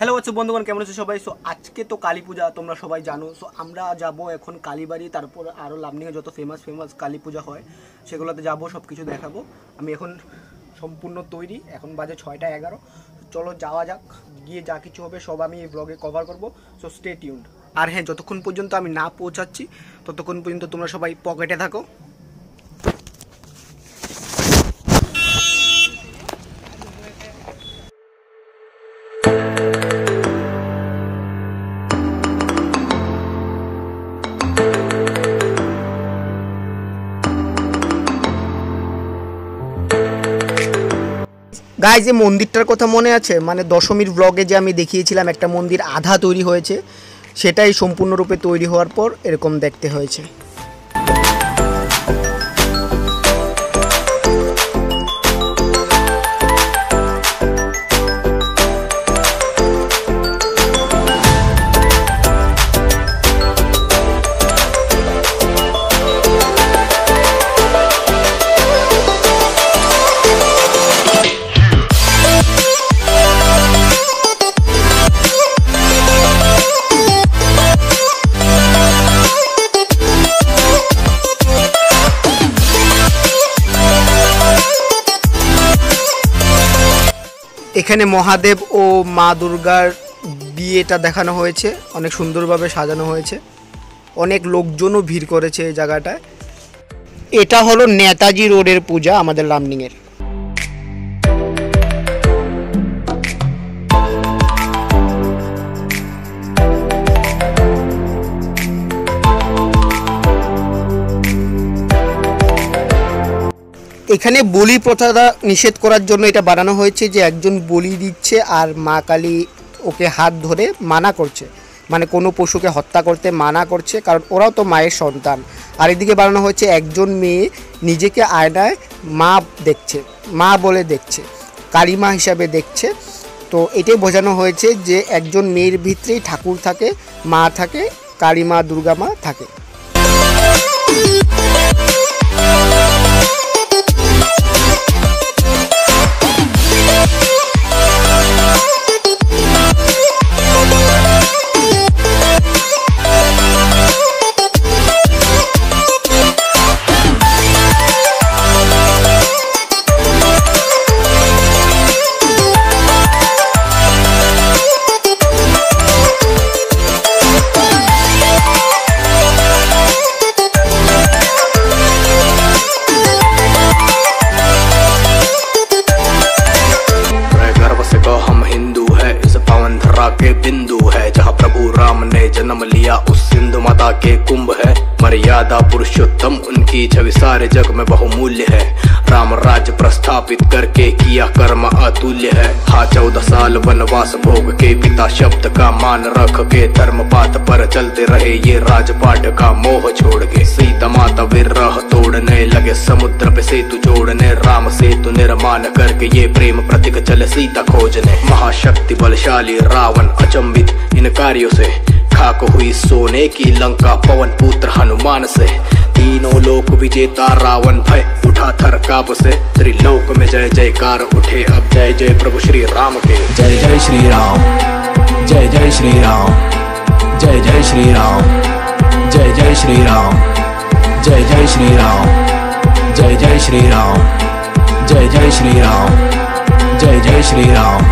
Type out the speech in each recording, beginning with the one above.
Hello আছো বন্ধুগণ, কেমন আছো সবাই? সো আজকে তো কালী পূজা, তোমরা সবাই জানো। সো আমরা যাব এখন কালীবাড়ি, তারপর আরও লামডিংয়ে যত ফেমাস কালী পূজা হয় সেগুলোতে যাব, সব কিছু দেখাবো। আমি এখন সম্পূর্ণ তৈরি, এখন বাজে 6টা 11। চলো যাওয়া যাক, গিয়ে যা কিছু হবে সব আমি এই ব্লগে কভার করবো। So stay tuned. আর হ্যাঁ, যতক্ষণ পর্যন্ত আমি না পৌঁছাচ্ছি ততক্ষণ পর্যন্ত তোমরা সবাই পকেটে থাকো। গাইজ, এই মন্দিরটার কথা মনে আছে? মানে দশমীর ব্লগে যে আমি দেখিয়েছিলাম একটা মন্দির আধা তৈরি হয়েছে, সেটাই সম্পূর্ণরূপে তৈরি হওয়ার পর এরকম দেখতে হয়েছে। এখানে মহাদেব ও মা দুর্গার বিয়েটা দেখানো হয়েছে, অনেক সুন্দরভাবে সাজানো হয়েছে, অনেক লোকজনও ভিড় করেছে এই জায়গাটায়। এটা হলো নেতাজি রোডের পূজা আমাদের লামডিংয়ের। এখানে বলি প্রথাটা নিষেধ করার জন্য এটা বানানো হয়েছে, যে একজন বলি দিচ্ছে আর মা কালী ওকে হাত ধরে মানা করছে, মানে কোনো পশুকে হত্যা করতে মানা করছে, কারণ ওরাও তো মায়ের সন্তান। আর এদিকে বানানো হয়েছে একজন মেয়ে নিজেকে আয়নায় মা দেখছে, মা বলে দেখছে, কালী মা হিসাবে দেখছে। তো এটাই বোঝানো হয়েছে যে একজন মেয়ের ভিতরেই ঠাকুর থাকে, মা থাকে, কালী মা দুর্গা মা থাকে। जन्म लिया उस सिंधु माता के कुंभ है, मर्यादा पुरुषोत्तम उनकी छवि सारे जग में बहुमूल्य है। राम राज्य प्रस्थापित करके किया कर्म अतुल्य है। 14 साल वनवास भोग के पिता शब्द का मान रख के धर्मपात पर चलते रहे ये राजपाट का मोह छोड़ के। सीता माता विरह तोड़ने लगे, समुद्र पे सेतु जोड़ने, राम सेतु निर्माण करके ये प्रेम प्रतीक चले सीता खोजने। महाशक्ति बलशाली रावण अचंभित इन कार्यों से, खाक हुई सोने की लंका पवन पुत्र हनुमान से। तीनों लोक विजेता रावण भय उठा थर काप से, त्रिलोक में जय जयकार उठे अब जय जय प्रभु श्री राम के। जय जय श्री राम, जय जय श्री राम, जय जय श्री राम, जय जय श्री राम, जय जय श्री राम, जय जय श्री राम, जय जय श्री राम, जय जय श्री राम।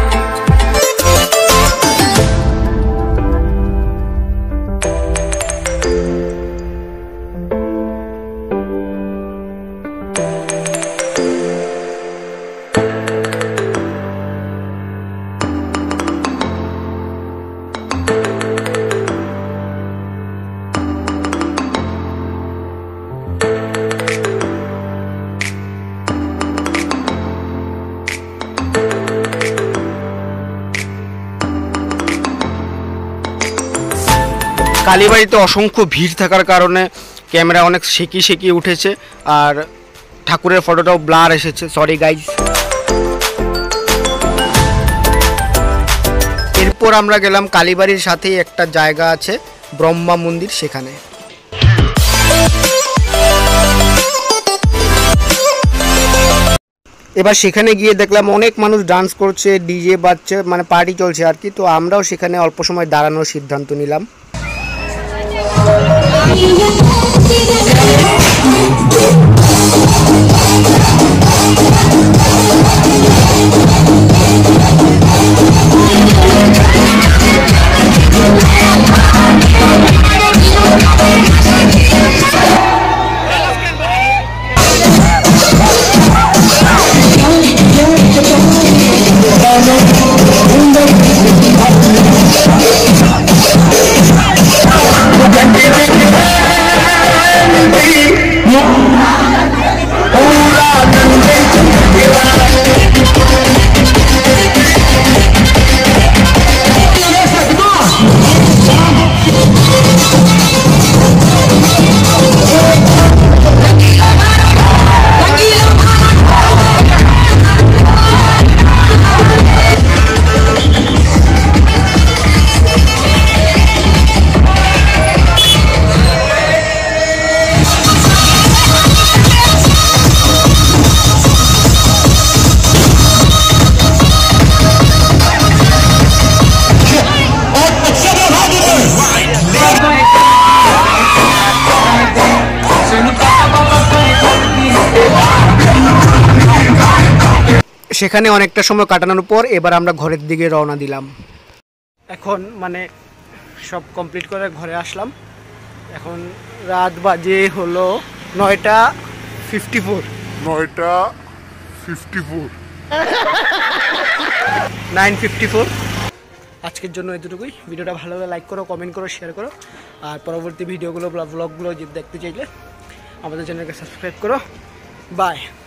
কালীবাড়িতে অসংখ্য ভিড় থাকার কারণে ক্যামেরা অনেক শেকি উঠেছে, আর ঠাকুরের ফটোটাও ব্লার এসেছে, সরি গাইজ। এরপর আমরা গেলাম কালীবাড়ির সাথেই একটা জায়গা আছে ব্রহ্মা মন্দির, সেখানে। এবার সেখানে গিয়ে দেখলাম অনেক মানুষ ডান্স করছে, ডিজে বাজছে, মানে পার্টি চলছে আর কি। তো আমরাও সেখানে অল্প সময় দাঁড়ানোর সিদ্ধান্ত নিলাম। সেখানে অনেকটা সময় কাটানোর পর এবার আমরা ঘরের দিকে রওনা দিলাম। এখন মানে সব কমপ্লিট করে ঘরে আসলাম। এখন রাত বাজে হলো 9:54। 9:54। আজকের জন্য এতটুকুই। ভিডিওটা ভালো লাগলে লাইক করো, কমেন্ট করো, শেয়ার করো। আর পরবর্তী ভিডিওগুলো ব্লগগুলো যদি দেখতে চাইলে আমাদের চ্যানেলকে সাবস্ক্রাইব করো। বাই।